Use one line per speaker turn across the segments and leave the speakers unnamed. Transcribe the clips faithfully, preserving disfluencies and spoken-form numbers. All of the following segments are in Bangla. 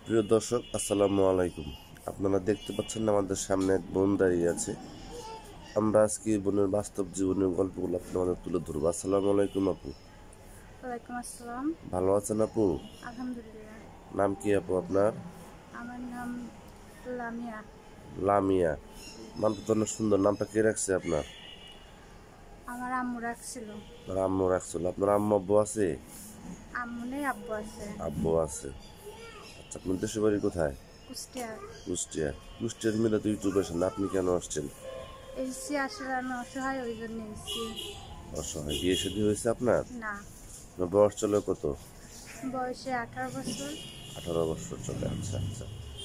প্রিয় দর্শক, আসসালামু আলাইকুম। আপনারা দেখতে পাচ্ছেন আমাদের সামনে এক বোন দাঁড়িয়ে আছে। আমরা আজকে বোনের বাস্তব জীবনের গল্পগুলো আপনাদের তুলে ধরবো। আসসালামু আলাইকুম আপু।
ওয়ালাইকুম আসসালাম।
ভালো আছেন আপু?
আলহামদুলিল্লাহ।
নাম কি আপু আপনার?
আমার নাম লামিয়া।
লামিয়া। নামটা তো অনেক সুন্দর। নামটা কে রাখছে আপনার?
আমার আম্মু রাখছিল।
আপনার আম্মু রাখছিল। আপনার আম্মু আব্বু আছে?
আম্মু নেই, আব্বু আছে।
আব্বু আছে। আচ্ছা, আপনার দেশের বাড়ি কোথায়?
কুষ্টিয়া।
কুষ্টিয়া। কুষ্টিয়ার মেয়েরা তো ইউটিউবে আসেন, আপনি কেন আসছেন?
এসছি আসলে আমি অসহায়, ওই জন্য এসছি।
অসহায়। বিয়ে শাদী হয়েছে আপনার?
না,
আপনার বয়স চলে কত?
বয়সে আঠারো বছর।
আঠারো বছর চলে। আচ্ছা আচ্ছা।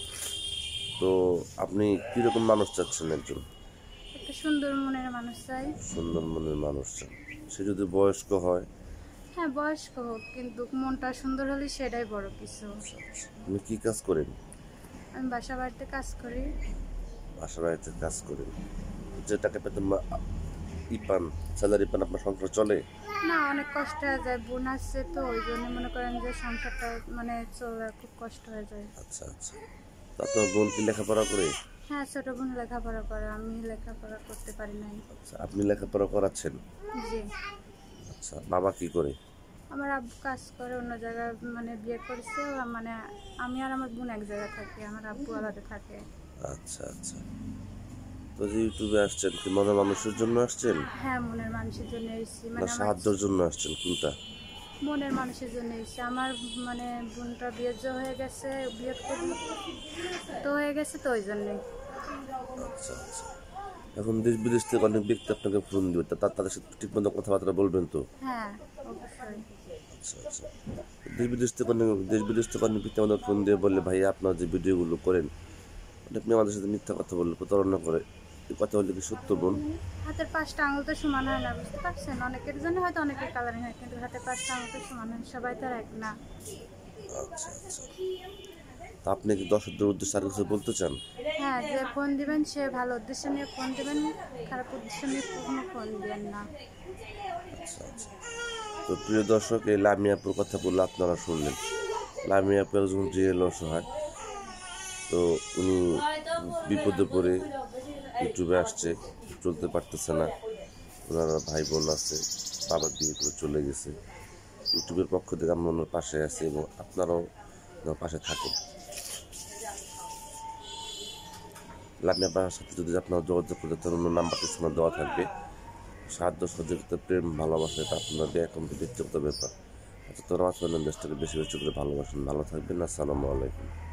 তো আপনি কিরকম মানুষ চাচ্ছেন? একজন
একটা সুন্দর মনের মানুষ চাই।
সুন্দর মনের মানুষ চান। সে যদি বয়স্ক হয়?
হ্যাঁ, বয়স্ক হোক, কিন্তু মনটা সুন্দর হলে সেটাই বড় কিছু।
আপনি কি কাজ করেন?
আমি বাসা বাড়িতে কাজ করি।
বাসা বাড়িতে কাজ করেন। যে টাকা পেতেন বা ই পান, স্যালারি পান, আপনার সংসার চলে?
না, অনেক কষ্ট হয়ে যায়, বোন আসছে তো ওই জন্য মনে করেন যে সংসারটা মানে চলা খুব কষ্ট হয়ে যায়।
আচ্ছা আচ্ছা। তো আপনার বোন কি লেখাপড়া করে?
হ্যাঁ, ছোট বোন লেখাপড়া করে, আমি লেখাপড়া করতে পারি নাই।
আচ্ছা, আপনি লেখাপড়া করাচ্ছেন?
জি।
আচ্ছা, বাবা কি করে?
আমার আব্বু কাজ করে অন্য জায়গায়, মানে বিয়ে করেছে ও, মানে আমি আর আমার বোন এক জায়গায় থাকি, আমার আব্বু আলাদা থাকে।
আচ্ছা আচ্ছা। তো যে ইউটিউবে আসছেন, কি মনের মানুষের জন্য আসছেন
হ্যাঁ, মনের মানুষের জন্য এসেছি,
না
মানে আমার
সাহায্যের জন্য আসছেন, কোনটা?
মনের মানুষের জন্য এসেছি। আমার মানে বোনটা বিয়ে যে হয়ে গেছে, বিয়ে করি তো হয়ে গেছে তো ওই জন্যে।
আচ্ছা আচ্ছা। এখন দেশ বিদেশ থেকে অনেক ব্যক্তি আপনাকে ফোন দিবে, তা তা- তাদের সাথে ঠিক মতো কথাবার্তা বলবেন তো?
হ্যাঁ, অবশ্যই।
আচ্ছা আচ্ছা। দেশ বিদেশ থেকে অনেক দেশ বিদেশ থেকে অনেক ব্যক্তি আমাদের ফোন দিয়ে বললে, ভাই আপনার যে ভিডিওগুলো করেন, আপনি আমাদের সাথে মিথ্যা কথা বললে, প্রতারণা করে, এই কথা বললে কি সত্য বোন?
হাতের পাঁচটা আঙুল তো সমান হয় না, বুঝতে পারছেন? অনেকের জন্য হয়তো অনেকের কালারিং হয়, কিন্তু হাতের পাঁচটা আঙুল তো সমান হয়, সবাই তো আর এক না।
আচ্ছা আচ্ছা। তা আপনি কি দর্শকদের উদ্দেশ্যে আর কিছু বলতে চান?
হ্যাঁ, যে ফোন দিবেন সে ভালো উদ্দেশ্য নিয়ে ফোন দিবেন, খারাপ উদ্দেশ্য নিয়ে কখনো ফোন দিবেন না।
আচ্ছা আচ্ছা। তো প্রিয় দর্শক, এই লামিয়াপুর কথা বললে আপনারা শুনলেন। লামিয়াপু একজন রিয়েল অসহায়। তো উনি বিপদে পড়ে ইউটিউবে আসছে, চলতে পারতেছে না। ওনার ভাই বোন আছে, বাবা বিয়ে করে চলে গেছে। ইউটিউবের পক্ষ থেকে আমরা ওনার পাশে আছি এবং আপনারাও ওনার পাশে থাকুন। লামিয়া বাবার সাথে যদি আপনারা যোগাযোগ করতে চান, অন্য নাম্বারটি সময় দেওয়া থাকবে। সাহায্য সহযোগিতা, প্রেম, ভালোবাসা, এটা আপনাদের একান্ত ব্যক্তিগত ব্যাপার। আচ্ছা, তোরা আমার দেশটাকে বেশি বেশি করে ভালোবাসেন। ভালো থাকবেন। আসসালামু আলাইকুম।